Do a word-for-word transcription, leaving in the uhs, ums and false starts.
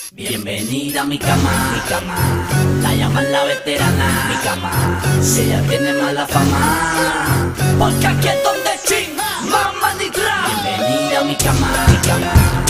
Bienvenida a mi cama, mi cama, la llaman la veterana, mi cama, si ella tiene mala fama, porque aquí es donde ching, mamá ni tra. Bienvenida a mi cama, mi cama.